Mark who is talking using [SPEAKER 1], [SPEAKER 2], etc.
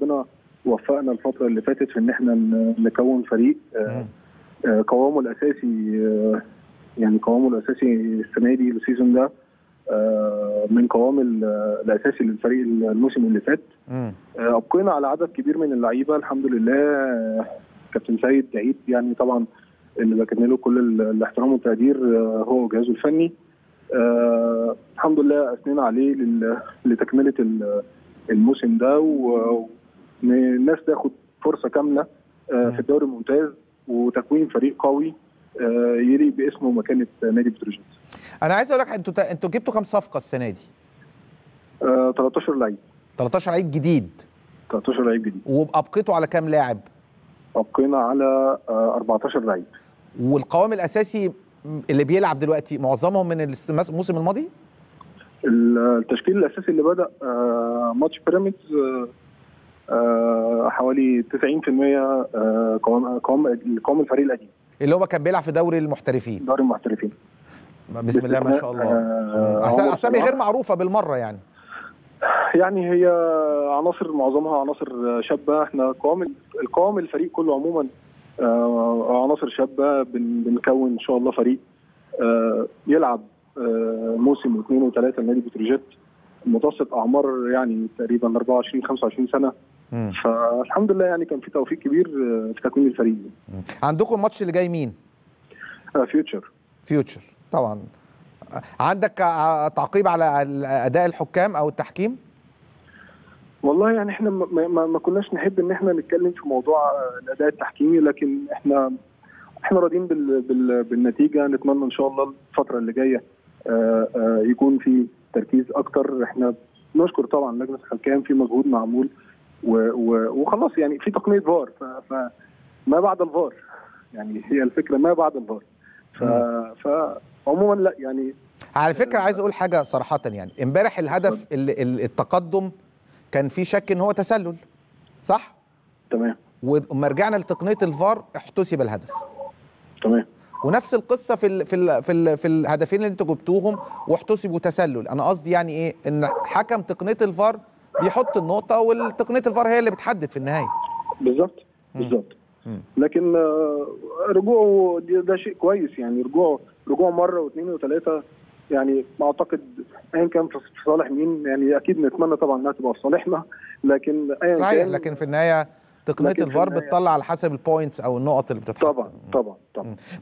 [SPEAKER 1] ربنا وفقنا الفتره اللي فاتت في ان احنا نكون فريق قوامه الاساسي، يعني قوامه الاساسي السنه دي السيزون ده من قوام الاساسي للفريق الموسم اللي فات. ابقينا على عدد كبير من اللعيبه الحمد لله. كابتن سيد عيد يعني طبعا اللي بكن له كل الاحترام والتقدير هو وجهازه الفني. الحمد لله اثنينا عليه لتكمله الموسم ده، والناس تاخد فرصه كامله في الدوري الممتاز وتكوين فريق قوي يليق باسمه ومكانه نادي بتروجيت.
[SPEAKER 2] انا عايز اقول لك انتوا جبتوا كام صفقه السنه دي؟
[SPEAKER 1] 13 لعيب.
[SPEAKER 2] 13 لعيب جديد.
[SPEAKER 1] 13 لعيب جديد.
[SPEAKER 2] وابقيتوا على كام لاعب؟
[SPEAKER 1] ابقينا على 14 لعيب.
[SPEAKER 2] والقوام الاساسي اللي بيلعب دلوقتي معظمهم من الموسم الماضي؟
[SPEAKER 1] التشكيل الاساسي اللي بدا ماتش بيراميدز حوالي 90% قوام الفريق القديم
[SPEAKER 2] اللي هو كان بيلعب في دوري المحترفين.
[SPEAKER 1] دوري المحترفين.
[SPEAKER 2] بسم الله ما شاء الله. اسامي غير معروفه بالمره يعني.
[SPEAKER 1] يعني هي عناصر معظمها عناصر شابه. احنا القوام الفريق كله عموما عناصر شابه. بنكون ان شاء الله فريق يلعب موسم واثنين وثلاثه لنادي بتروجيت. متوسط اعمار يعني تقريبا 24 25 سنه. فالحمد لله يعني كان في توفيق كبير في تكوين الفريق.
[SPEAKER 2] عندكم الماتش اللي جاي مين؟ فيوتشر طبعا. عندك تعقيب على اداء الحكام او التحكيم؟
[SPEAKER 1] والله يعني احنا ما كناش نحب ان احنا نتكلم في موضوع الاداء التحكيمي، لكن احنا راضيين بالنتيجه. نتمنى ان شاء الله الفتره اللي جايه يكون في تركيز اكتر. احنا نشكر طبعا لجنه الحكام في مجهود معمول وخلاص يعني في تقنيه فار. فما بعد الفار يعني هي الفكره ما بعد الفار. فعموما لا يعني
[SPEAKER 2] على فكره عايز اقول حاجه صراحه. يعني امبارح الهدف التقدم كان في شك ان هو تسلل صح؟
[SPEAKER 1] تمام.
[SPEAKER 2] ولما رجعنا لتقنيه الفار احتسب الهدف.
[SPEAKER 1] تمام.
[SPEAKER 2] ونفس القصه في الهدفين اللي انتوا جبتوهم واحتسبوا تسلل. انا قصدي يعني ايه؟ ان حكم تقنيه الفار بيحط النقطه والتقنيه الفار هي اللي بتحدد في النهايه.
[SPEAKER 1] بالظبط. لكن رجوعه ده شيء كويس. يعني رجوع مره واثنين وثلاثه يعني اعتقد ايا كان في صالح مين. يعني اكيد نتمنى طبعا انها تبقى في صالحنا، لكن ايا
[SPEAKER 2] صحيح
[SPEAKER 1] كان
[SPEAKER 2] لكن في النهايه تقنيه الفار بتطلع على حسب البوينتس او النقط اللي بتتحط.
[SPEAKER 1] طبعا.